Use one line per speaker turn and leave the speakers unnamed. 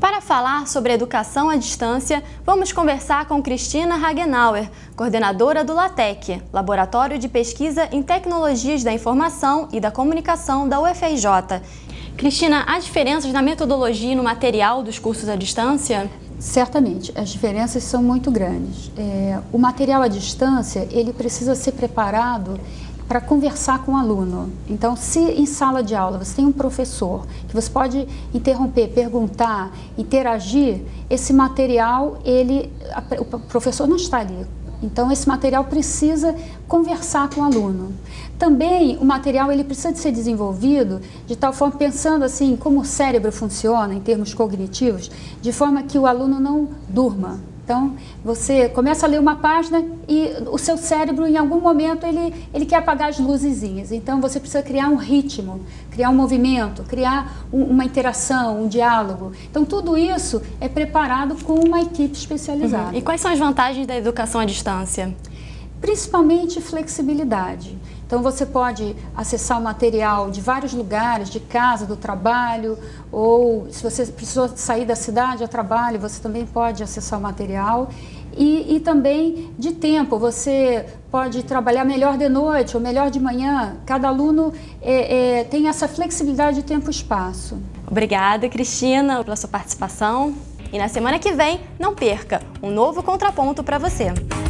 Para falar sobre educação à distância, vamos conversar com Cristina Hagenauer, coordenadora do LATEC, Laboratório de Pesquisa em Tecnologias da Informação e da Comunicação da UFRJ. Cristina, há diferenças na metodologia e no material dos cursos à distância?
Certamente, as diferenças são muito grandes. O material à distância, ele precisa ser preparado para conversar com o aluno. Então, se em sala de aula você tem um professor que você pode interromper, perguntar, interagir, esse material, o professor não está ali. Então, esse material precisa conversar com o aluno. Também, o material ele precisa de ser desenvolvido de tal forma, pensando assim, como o cérebro funciona em termos cognitivos, de forma que o aluno não durma. Então, você começa a ler uma página e o seu cérebro, em algum momento, ele quer apagar as luzezinhas. Então, você precisa criar um ritmo, criar um movimento, criar uma interação, um diálogo. Então, tudo isso é preparado com uma equipe especializada.
E quais são as vantagens da educação à distância?
Principalmente flexibilidade. Então, você pode acessar o material de vários lugares, de casa, do trabalho, ou se você precisou sair da cidade a trabalho, você também pode acessar o material. E também de tempo, você pode trabalhar melhor de noite ou melhor de manhã. Cada aluno tem essa flexibilidade de tempo e espaço.
Obrigada, Cristina, pela sua participação. E na semana que vem, não perca um novo contraponto para você.